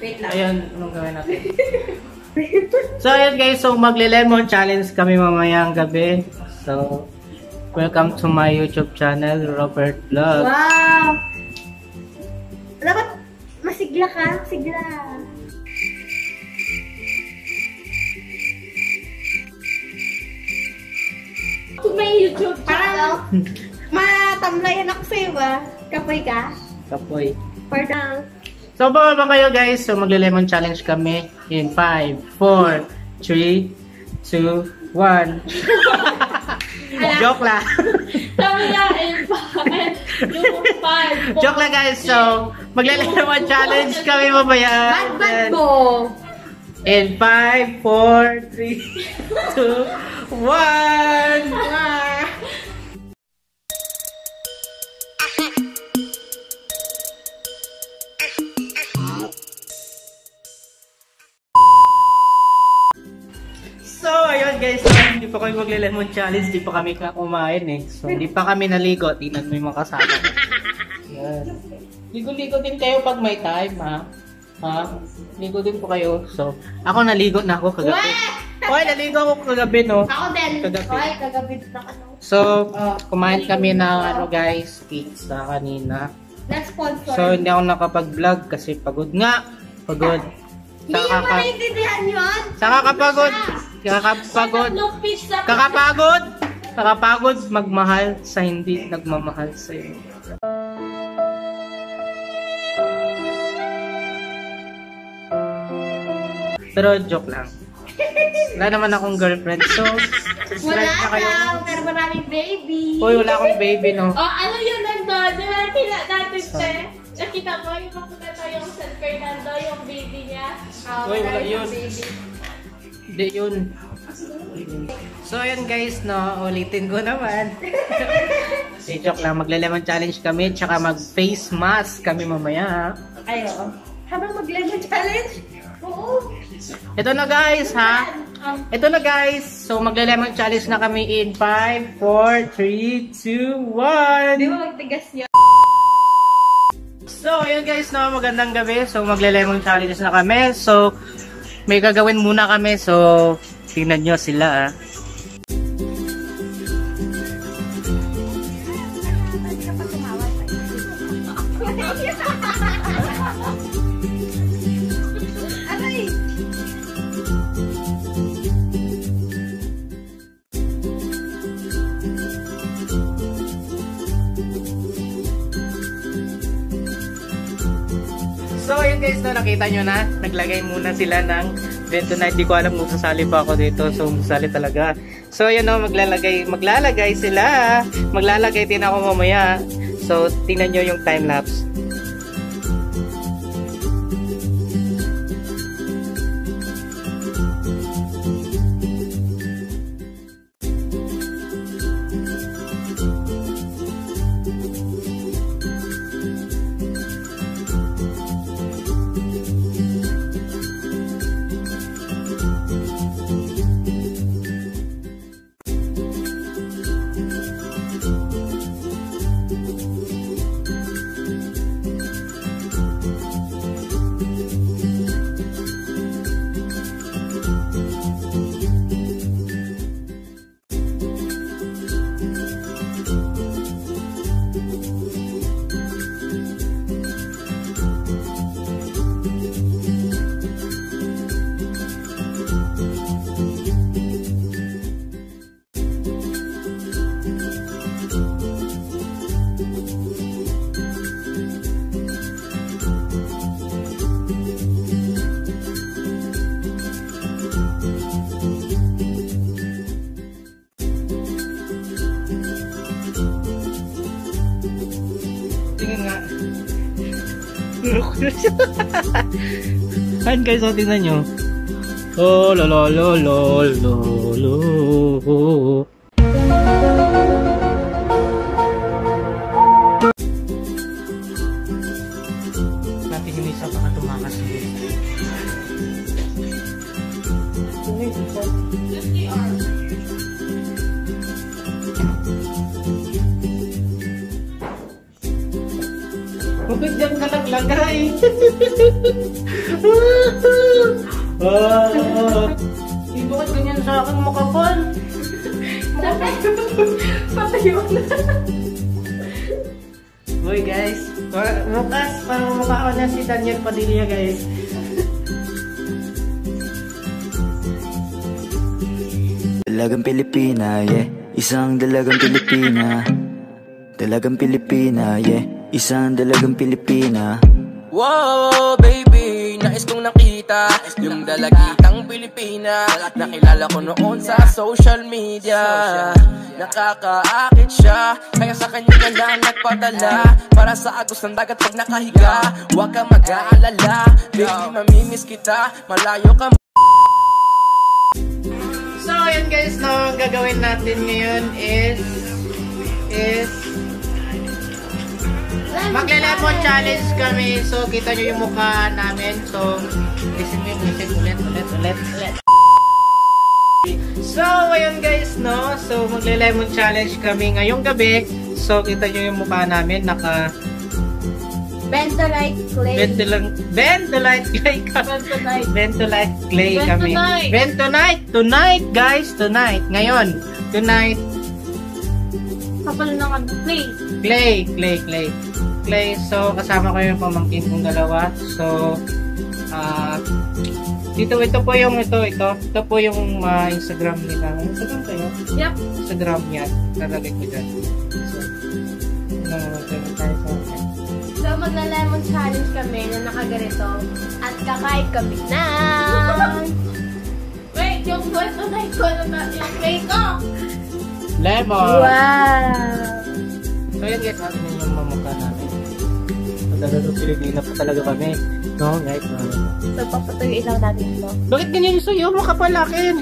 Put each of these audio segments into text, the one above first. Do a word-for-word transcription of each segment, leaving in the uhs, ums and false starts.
Wait lang. Ayun, anong gawin natin? So, ayun guys. So, magle-lemon challenge kami mamayang gabi. So, welcome to my YouTube channel, Robert Vlog. Wow! Dapat masigla ka. Sigla. Kung may YouTube channel, matamlayan ako sa'yo ba? Kapoy ka? Kapoy. Pardon. So, bababa kayo guys. So, magle-lemon challenge kami in five, four, three, two, one. Joke lang. Sabi na, in five, Joke lang guys. So, magle-lemon challenge kami mamaya. Bad-bad mo. In five, four, three, two, one. So, ayun guys, so, hindi pa kami magle-lemon challenge, hindi pa kami kumain eh. So, hindi pa kami naligo. Tingnan mo yung mga kasama. Yan. Ligo-ligo din kayo pag may time, ha? Ha? Ligo din po kayo. So, ako naligo na ako kagabi. Hoy, naligo ako kagabi, no? Ako din. Kagabi. Hoy, kagabi din ako. So, uh, kumain kami ng ano guys, pizza kanina. Let's sponsor. So, hindi ako nakapag-vlog kasi pagod nga. Pagod. Hindi mo naiintindihan yun? Saka kapagod. Kakapagod. Kakapagod. Kakapagod magmahal sa hindi nagmamahal sa iyo. Pero joke lang. Wala naman akong girlfriend. So, subscribe wala na kayo. daw, pero maraming baby. Uy, wala akong baby, no? Oh, ano yun nandun? Di ba pila natin, te? Nakita mo yung papunta tayo yung San Fernando, yung baby niya. Oh, Uy, wala yun. Baby. Hindi yun. So, ayun guys, no? Ulitin ko naman. Si joke lang. Magle-lemon challenge kami, tsaka mag-face mask kami mamaya. Ay, oo. Habang mag-lemon challenge? Oo. Ito na guys, ha? Ito na guys. So, magle-lemon challenge na kami in five, four, three, two, one. Di ba magtigas niyo? So, ayun guys, no? Magandang gabi. So, magle-lemon challenge na kami. So, may gagawin muna kami. So, tingnan nyo sila, ah. So, ayun guys, no, nakita nyo na, naglagay muna sila ng bentonite. Hindi ko alam kung sasali pa ako dito. So, sasali talaga. So, ayun no, maglalagay, maglalagay sila. Maglalagay din ako mamaya. So, tingnan nyo yung time-lapse. Ayan guys, so tingnan nyo. Oh, lo lo lo lo lo lo. Natin yung isa baka tumakas dito. fifty hours. Bakit dyan ka naglagay? Ah, di bakit ganyan sa akin makapal? Patayo na. Boy guys, bukas parang mukha ako na si Daniel Padilla guys. Dalagang Pilipina, yeah. Isang dalagang Pilipina. Dalagang Pilipina, yeah. Isang dalagang Pilipina. Wow, baby, nais kong nakita yung dalagitang Pilipina. Nakilala ko noon sa social media. Nakakaakit siya, kaya sa kanya na lang nagpadala. Para sa agos ng dagat pag nakahiga. Huwag ka mag-aalala, baby, mamimiss kita. Malayo ka. So ayan guys, no, ang gagawin natin ngayon is is magle-lemon challenge kami. So kita nyo yung mukha namin. So listen mo, listen ulit, ulit, ulit, ulit. So ayun guys, no, so magle-lemon challenge kami ngayong gabi. So kita nyo yung mukha namin, naka Bentonite clay. Bentonite Bentonite clay kami. Bentonite. Bentonite clay kami. Bentonite. Bentonite tonight guys, tonight. Ngayon, tonight. Kapal na nga clay. Clay, clay, clay. Clay, so kasama ko yung pamangkin kong dalawa. So, ah, uh, dito, ito po yung, ito, ito. Ito po yung uh, Instagram nila. Instagram kayo? Yep. Instagram yan. Lalagay ko dyan. So, ano, magkakaroon tayo sa akin. So, magla-lemon challenge kami na nakaganito. At kakain kami na. Wait, yung Bentonite ko na yung clay ko. Lemon! Wow! So yun guys, natin yung mamukha namin. So talagang Pilipina pa talaga kami. No guys, no. So papatuyuin lang natin ito. Bakit ganyan yung suyo mo kapalakin?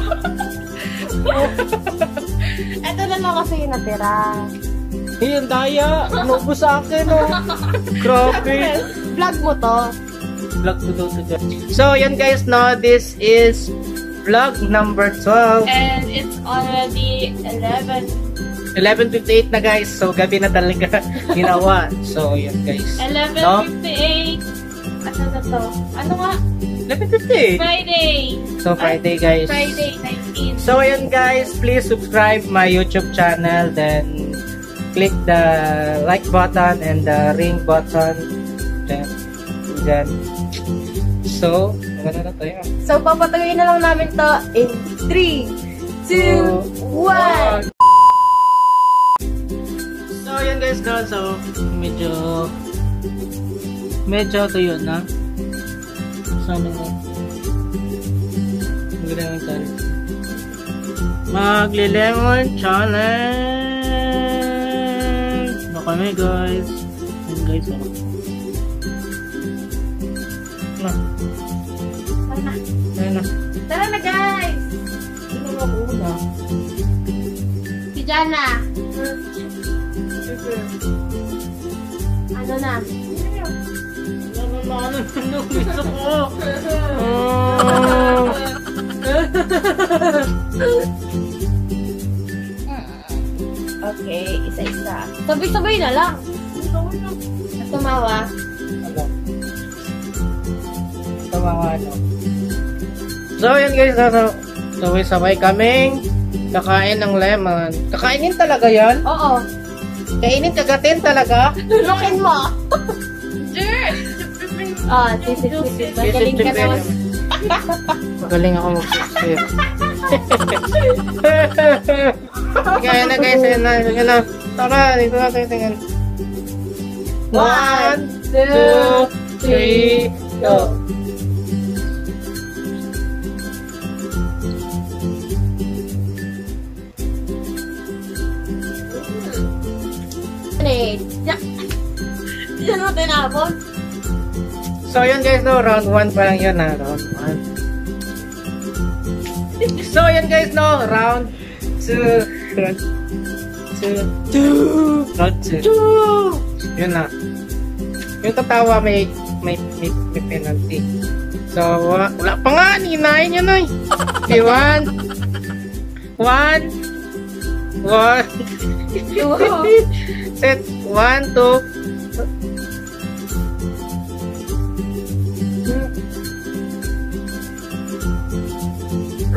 Ito na lang kasi yung natira. Eh, yung daya. Inubo sa akin, oh. Grabe. Vlog mo to. Vlog to do to do. So yun guys, no, this is vlog number twelve. And it's already eleven. eleven fifty-eight na guys. So gabi na talaga ginawa. So yun guys. eleven fifty-eight. Ano na to? Ano nga? eleven fifty-eight. Friday. So Friday guys. Friday nineteen. So ayun guys, please subscribe my YouTube channel, then click the like button and the ring button. Then, then. So, maganda na tayo. So papatuyuin na lang namin to in three, two, one. So yun guys, no? So medyo medyo tuyo na. So ano nga? Magle-lemon challenge. Magle-lemon challenge. No kami guys. Yun guys, oh. Na. Tara na. Ayun na. Tara na guys. Sino nga po na? Si Jana. Ano na? Ano na ano na gusto ko? Oh. Okay, isa-isa. Sabay-sabay na lang. At tumawa. Ano? Tumawa, no? So, yun guys, so, sabay-sabay kaming kakain ng lemon. Kakainin talaga yan? Oo. Kainin, kagatin talaga? Lukin mo. Ah, sisip-sipip. Magaling ka naman. Magaling ako mag-sip. Kaya na guys, ayun na, ayun na. Tara, dito na tayo tingnan. One, two, three, go. Diyan mo tinapon? So yun guys, no, round one pa lang yun ha, round one. So yun guys, no, round two, round two, two, round two, two. Yun na. Yung tatawa may, may, may, may penalty. So, wala, wala pa nga, ninahin yun ay. Okay, one, one, one, set, one, two,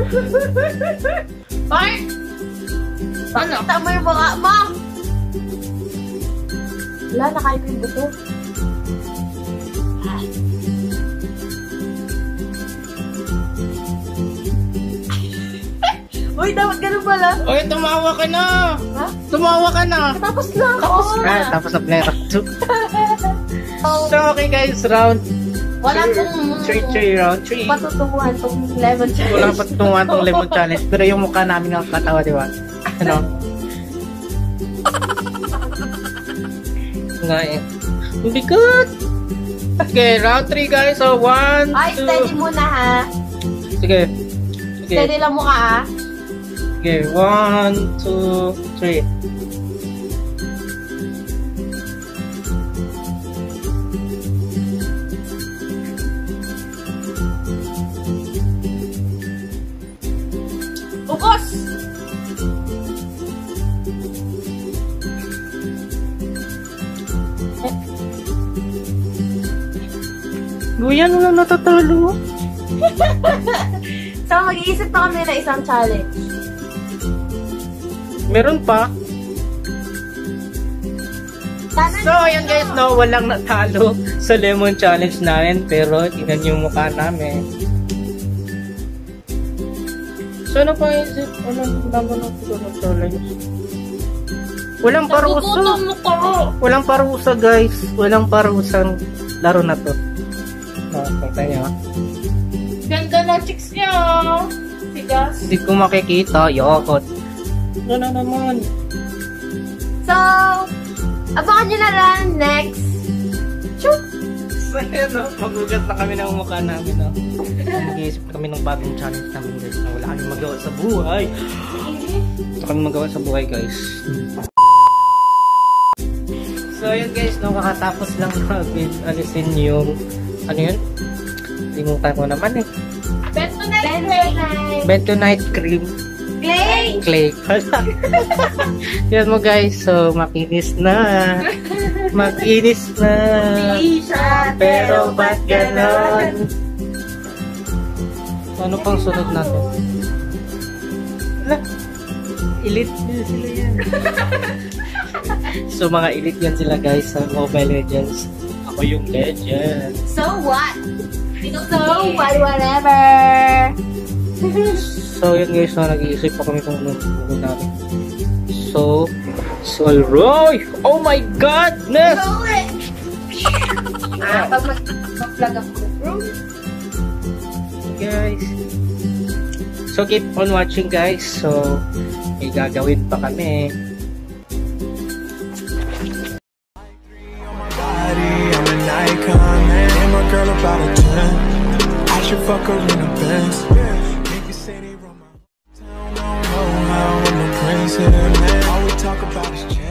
Ay! Ano? Kita mo yung mga, ma! Wala, nakain ko yung buto. Uy, dapat ganun pala. Uy, tumawa ka na! Ha? Tumawa ka na! Tapos lang ako. Ah, tapos na play round two. So, okay guys, round Wala pong three, three, round three. patutunguhan tong lemon challenge. Wala pa tutungan tong lemon challenge, pero yung mukha namin ang katawa, di ba? Ano? Nga eh. Hindi good! Okay, round three guys. So, one, Ay, two. steady muna ha. Sige. Sige. Steady lang mukha ha. Okay, one, two, three. Bukos! Guyan, wala natatalo. So, mag-iisip pa kami na isang challenge. Meron pa. Sana So, ayan guys, no, walang natalo sa lemon challenge namin, pero tingnan yung mukha namin. So, ano pa isip? Anong naman ng lemon challenge? Walang parusa. Nagugutom mo ko. Walang parusa, guys. Walang parusang laro na to. No, kita niyo. Ganda na chicks niya. Sigas. Hindi ko makikita. Yokot. Ano na naman? So, abangan nyo na lang next. Chuk! So, ayan, no? Magugat na kami ng mukha namin, no? Mag-iisip kami ng bagong challenge namin, guys, na wala kami magawa sa buhay. Wala kami magawa sa buhay, guys. So, ayan, guys, no? Kakatapos lang namin alisin yung, ano yun? Limutan ko naman, eh. Bentonite Clay. Bentonite cream Clay. clay. Yan mo, guys. So, makinis na. Makinis na. Siya, Pero ba't ganon? Ano pang sunod natin? Wala. Elite din sila yan. So, mga elite yan sila, guys, sa Mobile Legends. Ako yung legend. So what? So what, whatever. So, yun guys, so, nag-iisip pa kami kung anong gagawin namin. So, Solroy! Oh my godness! Go it! Ah, pag mag-vlog ako. Guys. So, keep on watching, guys. So, may gagawin pa kami. I'm an icon, man. And my girl about a ten. I should fuck her in a Benz. Niggas say they run my town, don't know how I'm a prince here, man. All we talk about is jet.